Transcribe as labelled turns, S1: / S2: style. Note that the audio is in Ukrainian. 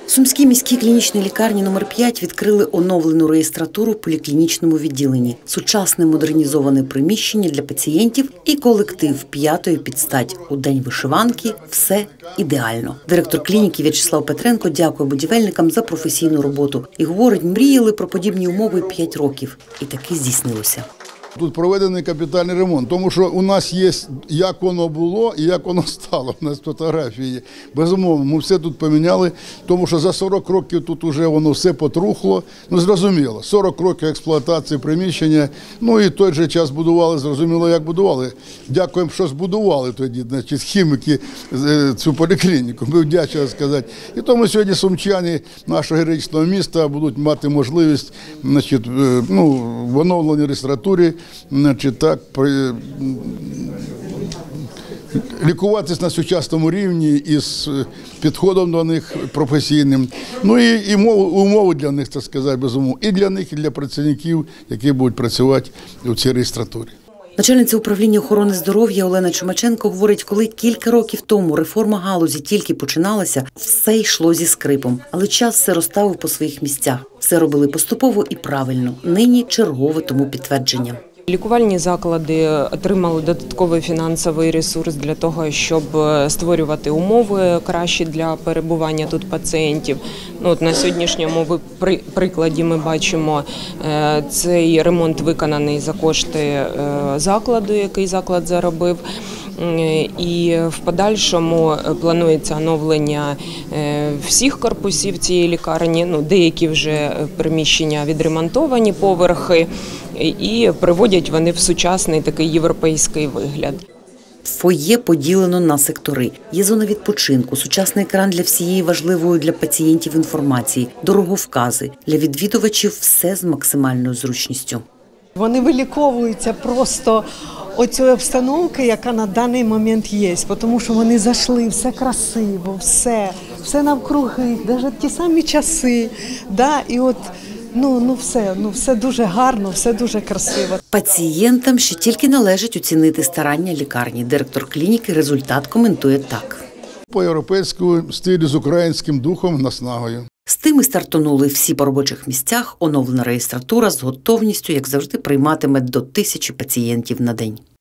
S1: В Сумській міській клінічній лікарні номер 5 відкрили оновлену реєстратуру в поліклінічному відділенні, сучасне модернізоване приміщення для пацієнтів і колектив п'ятої підстать. У день вишиванки все ідеально. Директор клініки В'ячеслав Петренко дякує будівельникам за професійну роботу і говорить, мріяли про подібні умови 5 років. І таки здійснилося.
S2: Тут проведений капітальний ремонт, тому що у нас є, як воно було і як воно стало. У нас фотографії є. Безумовно, ми все тут поміняли, тому що за 40 років тут вже воно все потрухло. Ну, зрозуміло, 40 років експлуатації приміщення, ну і той же час будували, зрозуміло, як будували. Дякуємо, що збудували тоді, значить, хіміки цю поліклініку, ми вдячні сказати. І тому сьогодні сумчани нашого героїчного міста будуть мати можливість, значить, в оновленій реєстратурі, лікуватись на сучасному рівні із підходом до них професійним. Ну і умови для них, так сказати, безумовно, і для них, і для працівників, які будуть працювати у цій реєстратурі.
S1: Начальниця управління охорони здоров'я Олена Чумаченко говорить, коли кілька років тому реформа галузі тільки починалася, все йшло зі скрипом. Але час все розставив по своїх місцях. Все робили поступово і правильно. Нині чергове тому підтвердження.
S3: Лікувальні заклади отримали додатковий фінансовий ресурс для того, щоб створювати умови кращі для перебування тут пацієнтів. На сьогоднішньому прикладі ми бачимо, цей ремонт виконаний за кошти закладу, який заклад заробив. І в подальшому планується оновлення всіх корпусів цієї лікарні, деякі вже приміщення відремонтовані, поверхи, і приводять вони в сучасний такий європейський вигляд.
S1: Фоє поділено на сектори. Є зона відпочинку, сучасний екран для всієї важливої для пацієнтів інформації, дороговкази. Для відвідувачів все з максимальною зручністю.
S4: Вони виліковуються просто оцієї обстановки, яка на даний момент є, тому що вони зайшли, все красиво, все навкруги, навіть ті самі часи, і от все дуже гарно, все дуже красиво.
S1: Пацієнтам ще тільки належить оцінити старання лікарні. Директор клініки результат коментує так.
S2: По європейському стилі з українським духом, наснагою.
S1: З тим і стартонули всі по робочих місцях. Оновлена реєстратура з готовністю, як завжди, прийматиме до 1000 пацієнтів на день.